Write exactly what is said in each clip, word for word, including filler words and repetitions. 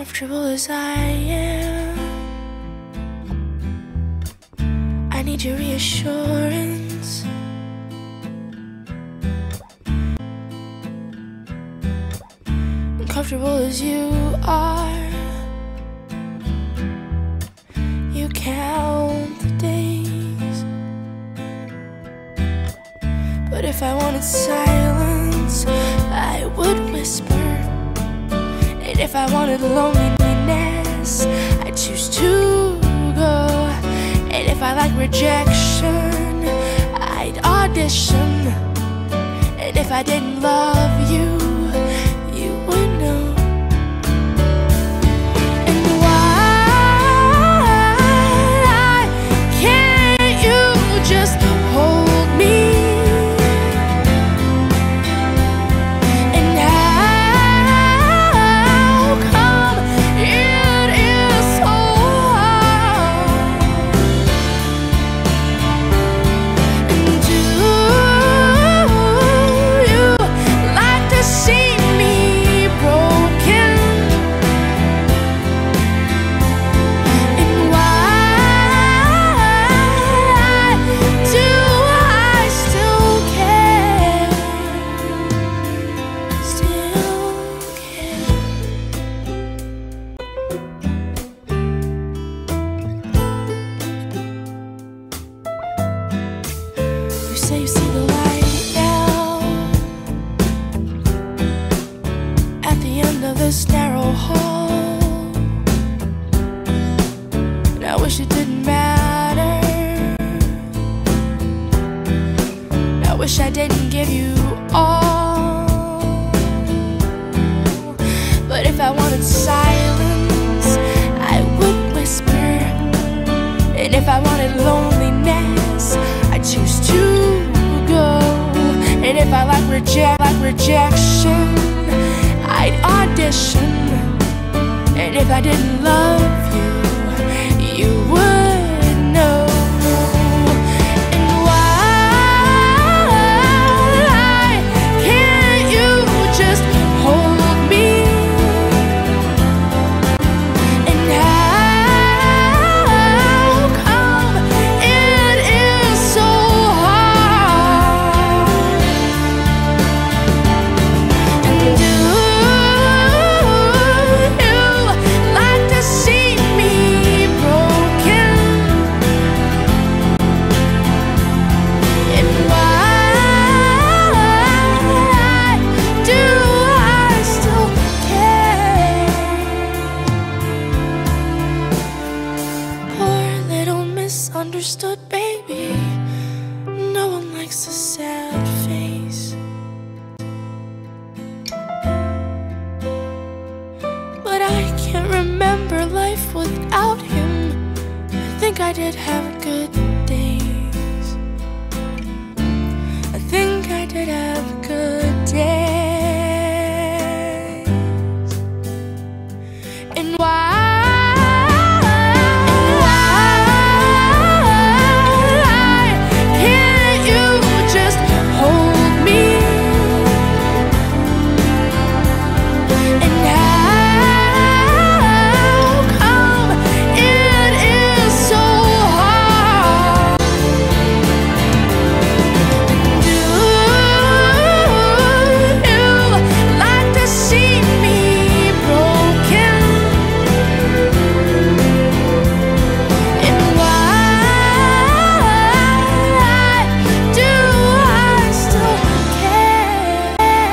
comfortable as I am, I need your reassurance. Comfortable as you are, you count the days. But if I wanted silence, I would whisper. And if I wanted loneliness, I'd choose to go. And if I like rejection, I'd audition. And if I didn't love you, you would know. And why can't you just hold me? And how come it is so hard? And do you like to see me broken? And why do I still care? Still care. You say you see the light now at the end of this narrow hall, and I wish it didn't matter. I wish I didn't give you all. But if I wanted silence, I would whisper. And if I wanted loneliness, I choose to go. And if I like reject, like rejection, I'd audition. And if I didn't love you, you would know. And why can't you just hold me? And how come it is so hard? And do you like to see me broken? And why do I still care? Poor little misunderstood baby, no one likes a sad face. But I can't remember life without him. I think I did have good days. I think I did have good days. And why? Can't you just hold me? And how come it is so hard? Do you like to see me broken? And why do I still care?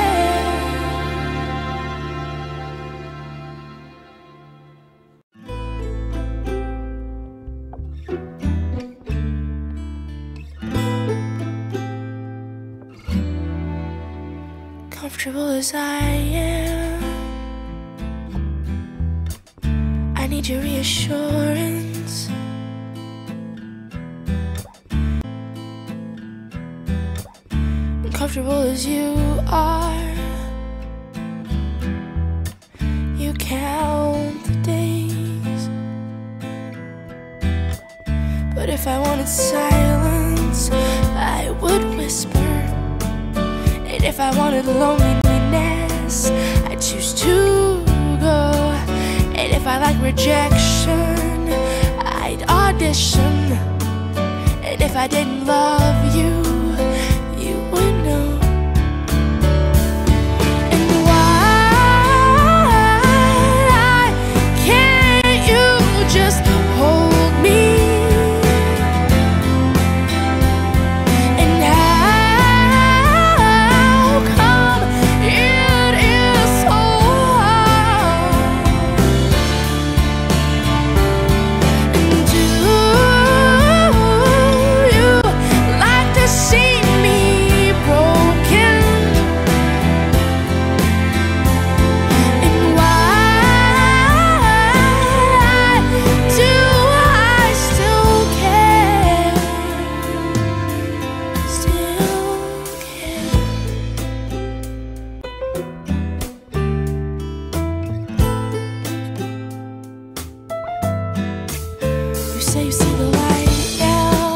Comfortable as I am, I need your reassurance. Comfortable as you are, you count the days. But if I wanted silence, I would whisper. And if I wanted loneliness, I'd choose to go. And if I like rejection, I'd audition. And if I didn't love you, you would know. And why can't you just hold me? And how come it is so hard? And do you like to see me broken? And why do I still care? Still care. You say you see the light now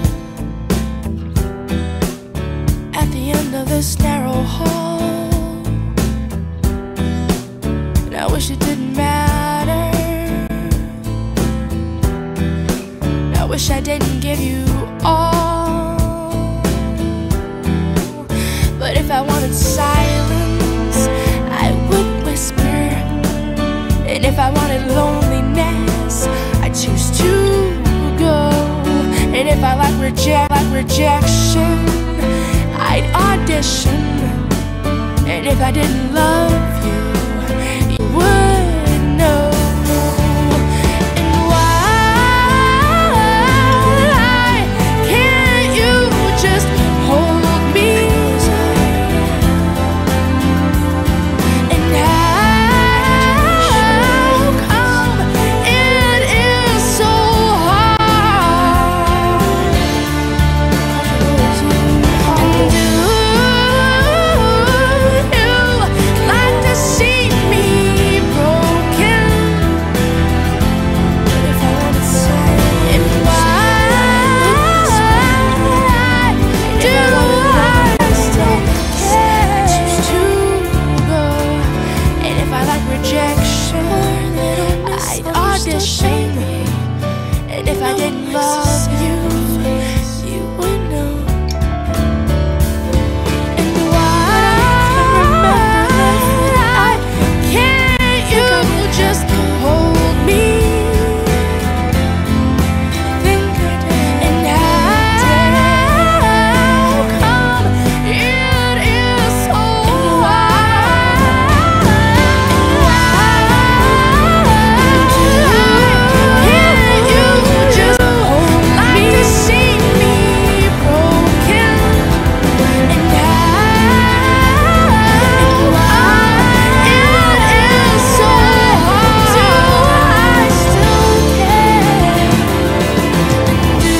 at the end of this narrow hall, and I wish it didn't matter. I wish I didn't give you all. But if I wanted silence, I would whisper. And if I wanted loneliness, I'd choose to go. And if I like reject, like rejection, I'd audition. And if I didn't love you, you would know. And why can't you just hold me? And how come it is so hard? And do you like to see me broken? If I wanted silence, and why do I still care? Choose to go. And if I like rejection, I'd audition. And if I didn't love you, you would know. And why can't you just hold me? And how come it is so hard? Can't you just like to see me broken? And why it is so hard? Do I still care? Do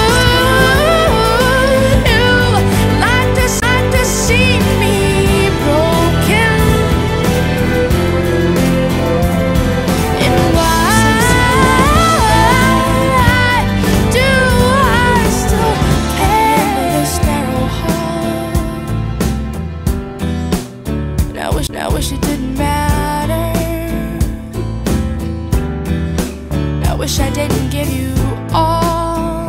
you like to like to see me broken? And why do I still care? This narrow hall, and I wish, I wish it didn't matter. I wish I didn't give you all.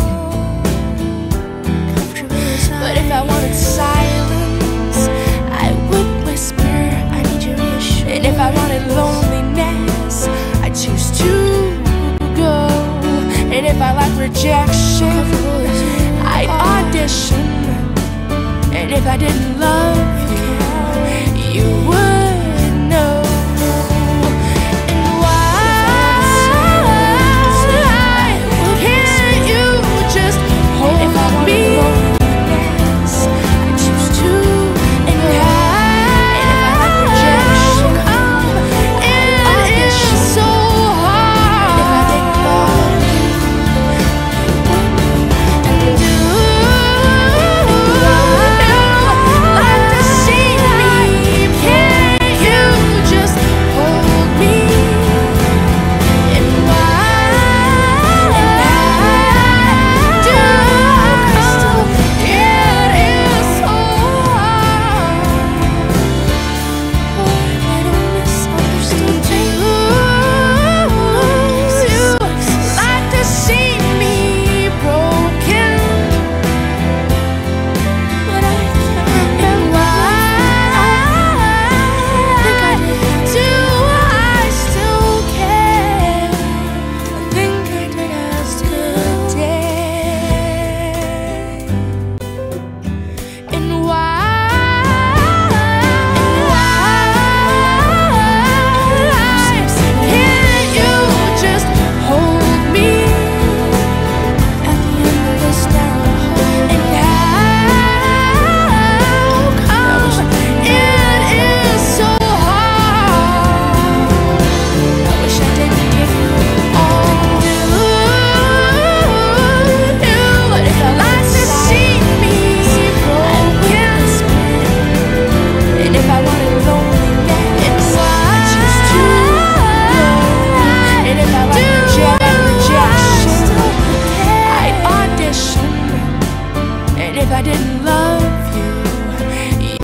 But if I wanted silence, I would whisper. I need your reassurance. And if I wanted loneliness, I'd choose to go. And if I like rejection, I'd audition. And if I didn't love you, you would